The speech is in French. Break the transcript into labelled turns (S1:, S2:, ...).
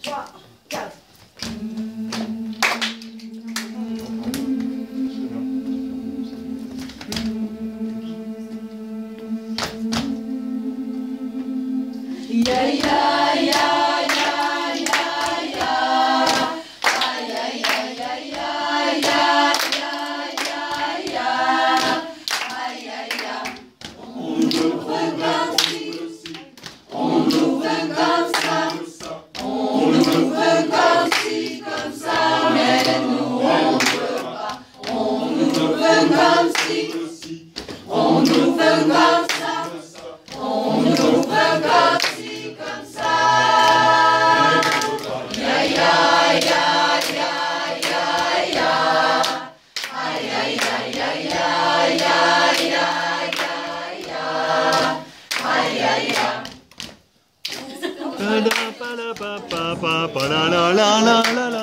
S1: 3, 4. Ya ya ya ya ya ya, ay ay ay ay ay ay ay ay, ay ay ay. On nous veut comme ci, on nous veut comme ça, on nous veut comme ci comme ça, mais nous on ne veut pas. On nous veut comme ci, on nous veut comme ça, on nous veut comme ci comme ça. Ya ya ya ya ya ya, ay ay ay ay ay ay ay ay, ay ay ay.
S2: Pa la pa la pa pa pa pa la la la la la.